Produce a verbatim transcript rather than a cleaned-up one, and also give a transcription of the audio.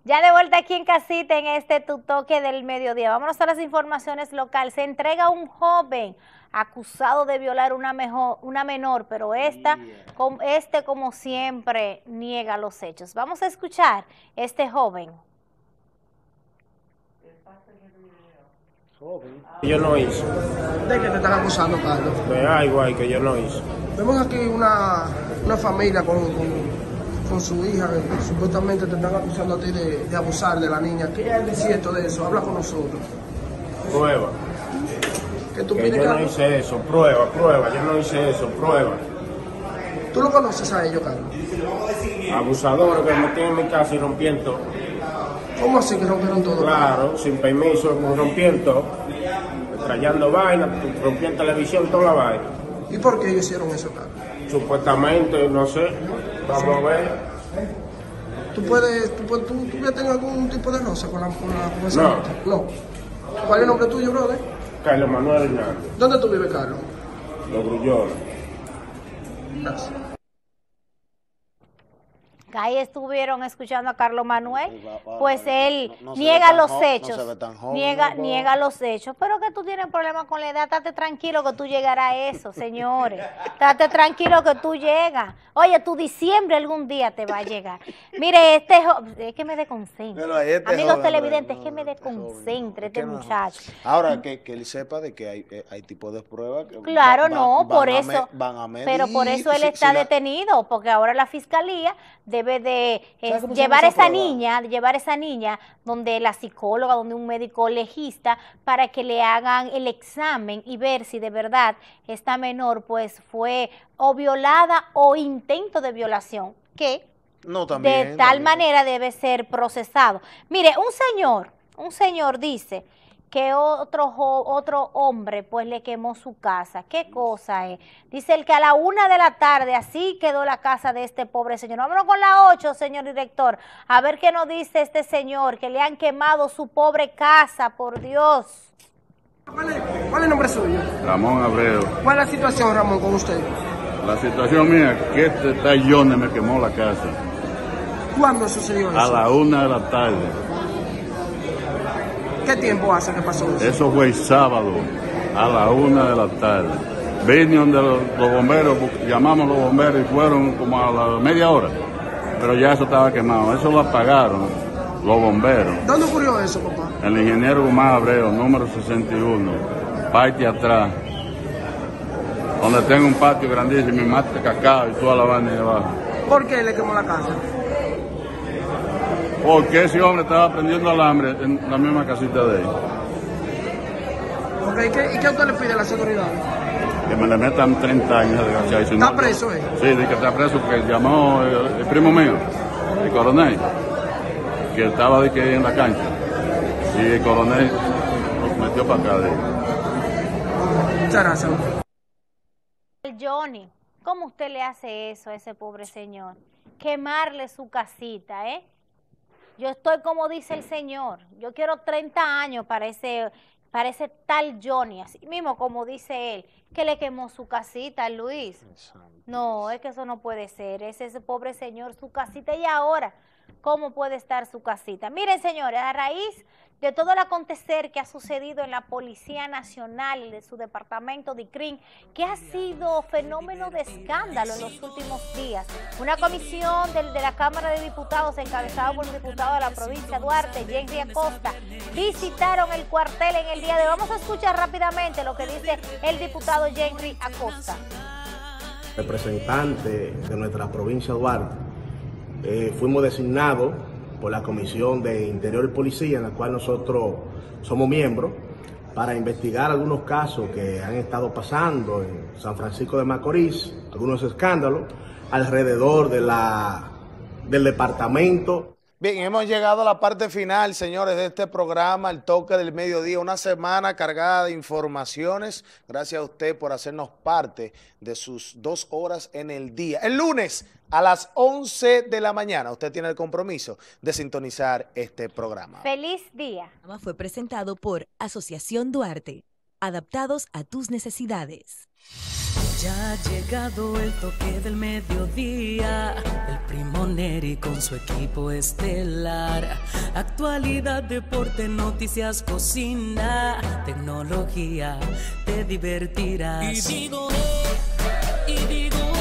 Ya de vuelta aquí en casita en este Tu Toque del Mediodía. Vámonos a las informaciones locales. Se entrega un joven acusado de violar una, mejor, una menor, pero esta, com, este como siempre niega los hechos. Vamos a escuchar este joven. Yo no hice. ¿De qué te están acusando, Carlos? De algo ahí que yo no hice. Vemos aquí una, una familia con, con, con su hija que supuestamente te están acusando a ti de, de abusar de la niña. ¿Qué es el cierto de eso? Habla con nosotros. Prueba. ¿Qué tú Que pides, yo no Carlos? hice eso. Prueba, prueba. Yo no hice eso. Prueba. ¿Tú lo conoces a ellos, Carlos? Abusadores que me metí en mi casa y rompieron todo. ¿Cómo así que rompieron todo? Claro, sin permiso, rompieron todo. Trayendo vaina, rompieron televisión, toda la vaina. ¿Y por qué ellos hicieron eso, Carlos? Supuestamente, no sé. Vamos a ver. ¿Tú puedes, tú, puedes- tú, tú ya tenido algún tipo de rosa con, la, con, la, con esa No. gente? No. ¿Cuál es el nombre tuyo, brother? Carlos Manuel Hernández, ¿Dónde tú vives, Carlos? los grullones. Gracias. Ahí estuvieron escuchando a Carlos Manuel, Sí, va- va- pues va- él no- no se ve niega tan los jo- no hechos, se ve tan joven, niega, ¿no? niega los hechos, pero que tú tienes problemas con la edad, estate tranquilo que tú llegarás a eso, señores, estate tranquilo que tú llegas, oye, tu diciembre algún día te va a llegar. Mire, este joven, es que me desconcentre, Pero este amigos joven, televidentes, no, es que me este joven, desconcentre no, este que no. muchacho. Ahora, que, que él sepa de que hay, eh, hay tipos de pruebas que Claro, va- no, van por a eso, me- van a medir, pero por eso él si- está si la- detenido, porque ahora la fiscalía debe de eh, ¿Sabe cómo se llevar llama esa esa prueba? niña, llevar esa niña donde la psicóloga, donde un médico legista, para que le hagan el examen y ver si de verdad esta menor pues fue o violada o intento de violación, que No, también. de tal también. manera debe ser procesado. Mire, un señor, un señor dice que otro, jo- otro hombre pues le quemó su casa. ¿Qué cosa es? Dice el que a la una de la tarde así quedó la casa de este pobre señor. Vámonos con la ocho, señor director, a ver qué nos dice este señor, que le han quemado su pobre casa, por Dios. ¿Cuál es, cuál es el nombre suyo? Ramón Abreu. ¿Cuál es la situación, Ramón, con usted? La situación mía, que este tallón me quemó la casa ¿Cuándo sucedió eso? a la una de la tarde. ¿Qué tiempo hace que pasó eso? Eso fue el sábado a la una de la tarde. Vinieron de los, los bomberos, bu- llamamos a los bomberos y fueron como a la media hora. Pero ya eso estaba quemado. Eso lo apagaron los bomberos. ¿Dónde ocurrió eso, papá? El ingeniero Guzmán Abreu, número sesenta y uno, parte atrás, donde tengo un patio grandísimo y mate de cacao y toda la vaina de abajo. ¿Por qué le quemó la casa? Porque ese hombre estaba prendiendo alambre en la misma casita de él. Okay, ¿y, qué, ¿Y qué usted le pide a las autoridades? Que me le metan treinta años de cárcel. Si no, ¿Está preso, eh? Sí, de que está preso porque llamó el, el primo mío, el coronel, que estaba de que en la cancha. Y el coronel lo metió para acá de él. Muchas gracias. Johnny, ¿cómo usted le hace eso a ese pobre señor? Quemarle su casita, ¿eh? Yo estoy como dice el señor, yo quiero treinta años para ese, para ese tal Johnny, así mismo como dice él, que le quemó su casita a Luis. No, es que eso no puede ser, es ese pobre señor, su casita, y ahora, ¿cómo puede estar su casita? Miren, señores, a raíz de todo el acontecer que ha sucedido en la Policía Nacional, de su departamento de C R I M, que ha sido fenómeno de escándalo en los últimos días. Una comisión del, de la Cámara de Diputados, encabezada por el diputado de la provincia de Duarte, Jenry Acosta, visitaron el cuartel en el día de hoy. Vamos a escuchar rápidamente lo que dice el diputado Jenry Acosta. Representante de nuestra provincia de Duarte, eh, fuimos designados por la Comisión de Interior y Policía, en la cual nosotros somos miembros, para investigar algunos casos que han estado pasando en San Francisco de Macorís, algunos escándalos alrededor de la, del departamento. Bien, hemos llegado a la parte final, señores, de este programa, El Toque del Mediodía. Una semana cargada de informaciones. Gracias a usted por hacernos parte de sus dos horas en el día. El lunes a las once de la mañana, usted tiene el compromiso de sintonizar este programa. Feliz día. Fue presentado por Asociación Duarte, adaptados a tus necesidades. Ya ha llegado el toque del mediodía, el Primo Neri con su equipo estelar. Actualidad, deporte, noticias, cocina, tecnología, te divertirás. Y digo, eh, y digo,